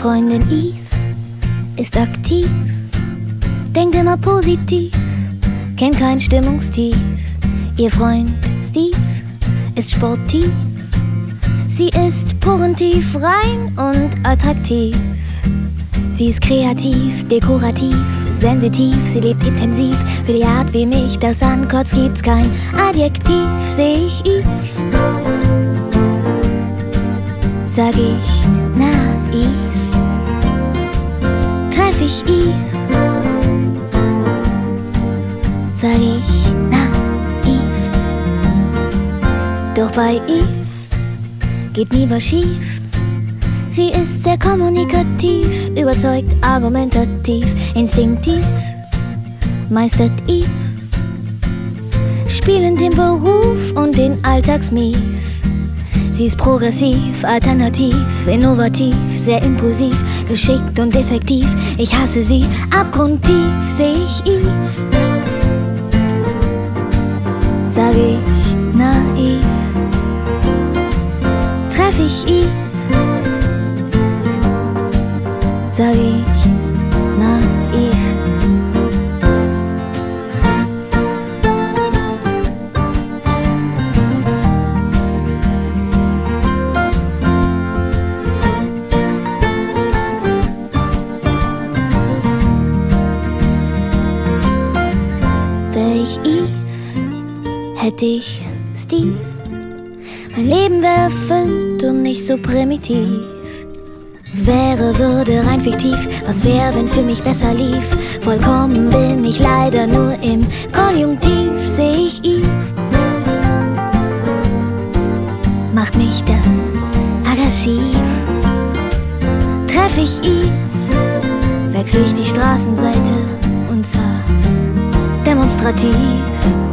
Freundin Eve ist aktiv, denkt immer positiv, kennt kein Stimmungstief. Ihr Freund Steve ist sportiv, sie ist porentief, rein und attraktiv. Sie ist kreativ, dekorativ, sensitiv, sie lebt intensiv. Für die Art, wie mich das ankotzt, gibt's kein Adjektiv. Seh ich Eve, sag ich naiv. Treff ich Eve, sag ich naiv. Doch bei Eve geht nie was schief. Sie ist sehr kommunikativ, überzeugt, argumentativ, instinktiv meistert Eve spielend den Beruf und den Alltagsmief. Sie ist progressiv, alternativ, innovativ, sehr impulsiv, geschickt und effektiv. Ich hasse sie abgrundtief. Seh ich Eve, sag ich naiv. Treff ich Eve, sag ich naiv. Wär ich Eve, hätte ich Steve. Mein Leben wär erfüllt und nicht so primitiv. Wäre, würde rein fiktiv. Was wär, wenn's für mich besser lief? Vollkommen bin ich leider nur im Konjunktiv. Seh ich Eve, macht mich das aggressiv. Treff ich Eve, wechsel ich die Straßenseite, und zwar demonstrativ.